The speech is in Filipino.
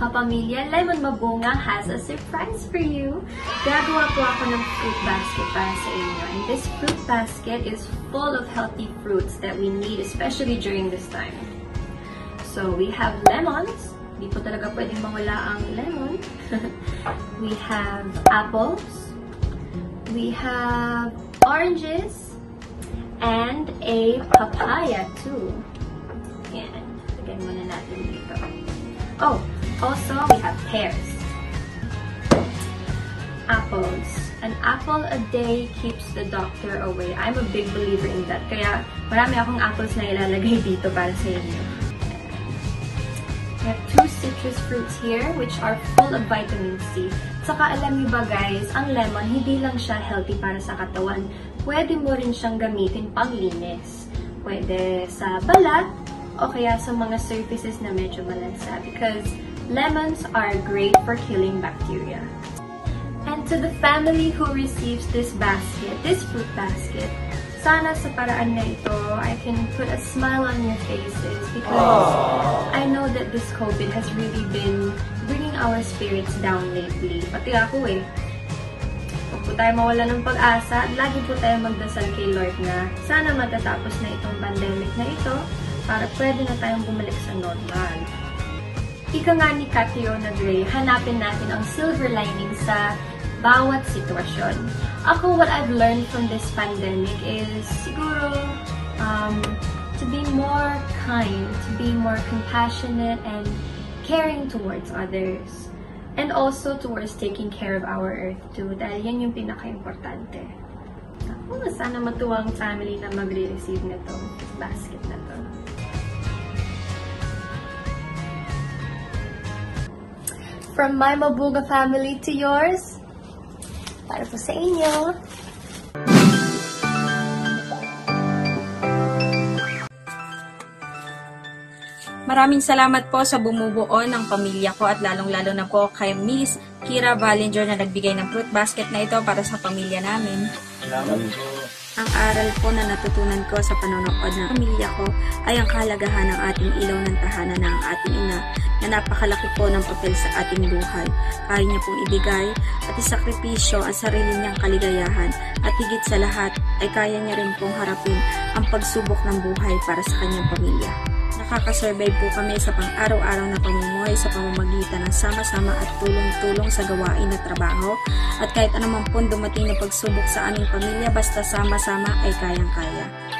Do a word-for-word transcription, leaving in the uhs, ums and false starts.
Kapamilya, Lemon Mabunga has a surprise for you. Gagawa po ako ng fruit basket para sa inyo. And this fruit basket is full of healthy fruits that we need, especially during this time. So we have lemons. Hindi po talaga pwedeng mawala ang lemon. We have apples. We have oranges. And a papaya too. Yan. Lagyan muna natin dito. Oh, also we have pears. Apples. An apple a day keeps the doctor away. I'm a big believer in that. Kaya marami akong apples na ilalagay dito para sa inyo. We have two citrus fruits here which are full of vitamin C. Saka alam niyo ba guys, ang lemon hindi lang siya healthy para sa katawan. Pwede mo rin siyang gamitin panglinis. Pwede sa balat o kaya sa mga surfaces na medyo malansa because lemons are great for killing bacteria. And to the family who receives this basket, this fruit basket, sana sa paraan na ito, I can put a smile on your faces because Aww. I know that this COVID has really been bringing our spirits down lately. Pati ako eh. Huwag po tayo mawala ng pag-asa at lagi po tayo magdasal kay Lord na sana matatapos na itong pandemic na ito para pwede na tayong bumalik sa normal. Ika nga ni Catriona Gray, hanapin natin ang silver lining sa bawat sitwasyon. Ako, what I've learned from this pandemic is siguro um, to be more kind, to be more compassionate and caring towards others. And also towards taking care of our earth too, dahil yan yung pinaka-importante. Ako, sana matuwa ang family na magre-receive na to, this basket na to. From my Mabunga family to yours, para po sa inyo. Maraming salamat po sa bumubuo ng pamilya ko at lalong-lalo na po kay Miss Kira Balinger na nagbigay ng fruit basket na ito para sa pamilya namin. Salamat po. Ang aral po na natutunan ko sa panonood ng pamilya ko ay ang kahalagahan ng ating ilaw ng tahanan ng ating ina na napakalaki po ng papel sa ating buhay. Kaya niya pong ibigay at isakripisyo ang sarili niyang kaligayahan at higit sa lahat ay kaya niya rin pong harapin ang pagsubok ng buhay para sa kanyang pamilya. Nakakasurvive po kami sa pang-araw-araw na pamumuhay sa pamamagitan ng sama-sama at tulong-tulong sa gawain at trabaho at kahit anumang pong dumating na pagsubok sa aming pamilya basta sama-sama ay kayang-kaya.